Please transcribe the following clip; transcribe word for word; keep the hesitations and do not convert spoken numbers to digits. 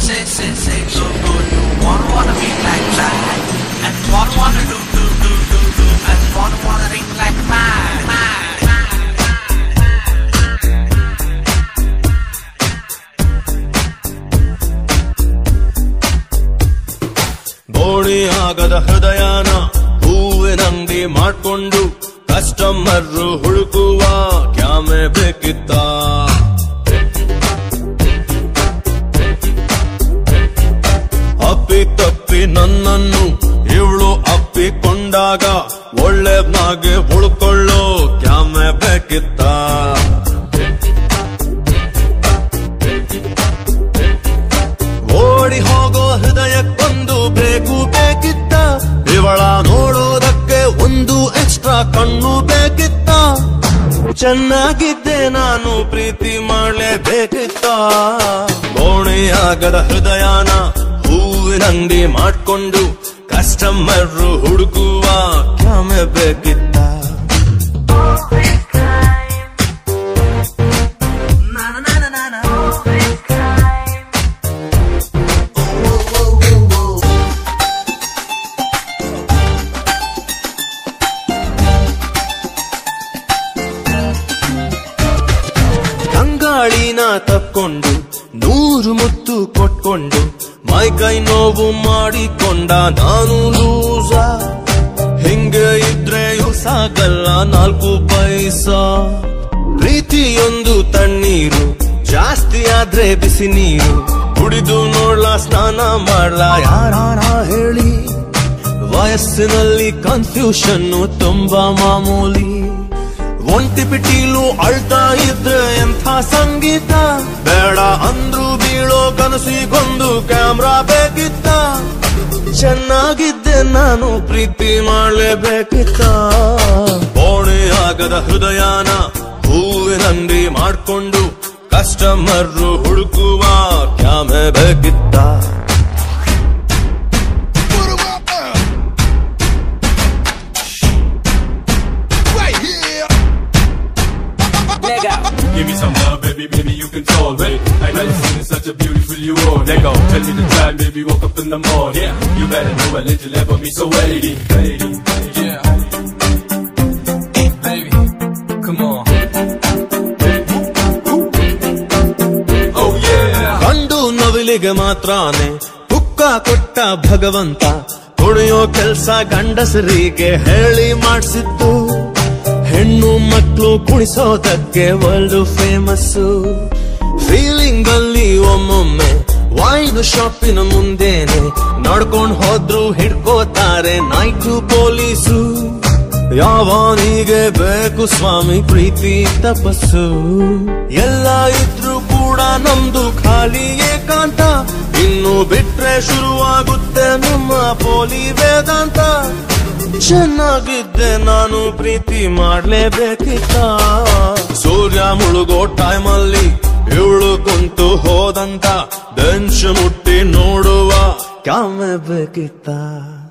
say, say, say, so good. You wanna, wanna be like that, and wanna, wanna do, do, do, do, do, and wanna, wanna ring like mine, mine. ಬೋಳಿ ಆಗದ ಹೃದಯನ ಹೂವಿನಂಗಡಿ ಮಾಡ್ಕೊಂಡು customer ಹುಡುಕುವ ಕ್ಯಾಮೆ ಬೇಕಿತ್ತ ಅಪ್ಪಿ ತಪ್ಪಿ ನನ್ನನ್ನು ಇವಳು ಅಪ್ಪಿಕೊಂಡಾಗ ಒಳ್ಳೆನಾಗೆ ಉಳ್ಕೊಳ್ಳೋ ಕ್ಯಾಮೆ ಬೇಕಿತ್ತ ಓಡಿ ಹೋಗೋ ಹೃದಯಕ್ಕೊಂದು ಬೇಕು ಬೇಕಿತ್ತ ಇವಳ ನೋಡೋದಕ್ಕೆ ಒಂದು ಎಕ್ಸ್ಟ್ರಾ ಕಣ್ಣು ಬೇಕಿತ್ತ ಚೆನ್ನಾಗಿದ್ದೆ ನಾನು ಪ್ರೀತಿ ಮಾಡಲೇಬೇಕಿತ್ತ ಬೋಣಿಯಾಗದ ಹೃದಯನ ಹೂವಿನಂಗಡಿ ಮಾಡ್ಕೊಂಡು ಕಸ್ಟಮರ್ ಹುಡುಕುವ ಕ್ಯಾಮೆ ಬೇಕಿತ್ತ ಗಾಳಿನ ತಕ್ಕೊಂಡು ನೂರು ಮುತ್ತು ಕೊಟ್ಕೊಂಡು ಮೈ ಕೈ ನೋವು ಮಾಡಿಕೊಂಡ ನಾನು ಲೂಸ ಹಿಂಗೆ ಇದ್ರೆಯೂ ಸಾಗಲ್ಲ ನಾಲ್ಕು ಪೈಸಾ ಪ್ರೀತಿಯೊಂದು ತಣ್ಣೀರು ಜಾಸ್ತಿ ಆದ್ರೆ ಬಿಸಿ ನೀರು ಕುಡಿದು ನೋಡ್ಲಾ ಸ್ನಾನ ಮಾಡ್ಲಾ ಯಾರಾನ ಹೇಳಿ ವಯಸ್ಸಿನಲ್ಲಿ ಕನ್ಫ್ಯೂಷನ್ನು ತುಂಬಾ ಮಾಮೂಲಿ ಒಂಟಿ ಪಿಟೀಲು ಅಳ್ತಾ ಇದ್ರೆ ಎಂಥ ಸಂಗೀತ ಬೇಡ ಅಂದ್ರು ಬೀಳೋ ಕನಸಿಗೊಂದು ಕ್ಯಾಮ್ರಾ ಬೇಕಿತ್ತ ಚೆನ್ನಾಗಿದ್ದೆ ನಾನು ಪ್ರೀತಿ ಮಾಡಲೇಬೇಕಿತ್ತ ಬೋಣಿ ಆಗದ ಹೃದಯನ ಹೂವಿನಂಗಡಿ ಮಾಡ್ಕೊಂಡು ಕಸ್ಟಮರ್ ಹುಡುಕುವ ಕ್ಯಾಮೆ ಬೇಕಿತ್ತ Give me some love, baby, baby, you can tolerate. I know you've seen such a beautiful you are. Let go, tell me the time, baby, woke up in the morning. Yeah, you better know a little about me, so lady, lady, yeah. Baby, come on. Oh yeah. ಗಂಡು ನವಿಲಿಗೆ ಮಾತ್ರಾನೆ ಪುಕ್ಕ ಕೊಟ್ಟ ಭಗವಂತ ಕುಣಿಯೋ ಕೆಲ್ಸ ಗಂಡಸರಿಗೆ ಹೇಳಿ ಮಾಡಿಸಿದ್ದು ಹೆಣ್ಣು ಮಕ್ಕಳು ಕುಣಿಸೋದಕ್ಕೆ world famous feeling ಅಲ್ಲಿ ಒಮ್ಮೊಮ್ಮೆ ವೈನ್ ಶಾಪಿನ ಮುಂದೇನೆ ನಡ್ಕೊಂಡ್ ಹೋದ್ರು ಹಿಡ್ಕೋತಾರೆ ನೈಟು ಪೊಲೀಸು ಯಾವನಿಗೆ ಬೇಕು ಸ್ವಾಮಿ ಪ್ರೀತಿ ತಪಸ್ಸು ಎಲ್ಲ ಇದ್ರು ಕೂಡ ನಮ್ದು ಖಾಲಿ ಏಕಾಂತ ಇನ್ನು ಬಿಟ್ರೆ ಶುರುವಾಗುತ್ತೆ ನಮ್ಮ ಪೋಲಿ ವೇದಾಂತ ಚೆನ್ನಾಗಿದ್ದೆ ನಾನು ಪ್ರೀತಿ ಮಾಡ್ಲೇಬೇಕಿತ್ತ ಸೂರ್ಯ ಮುಳುಗೋ ಟೈಮಲ್ಲಿ ಇವಳು ಕುಂತು ಹೋದಂತ ಬೆಂಚ್ ಮುಟ್ಟಿ ನೋಡುವ ಕ್ಯಾಮೆ ಬೇಕಿತ್ತ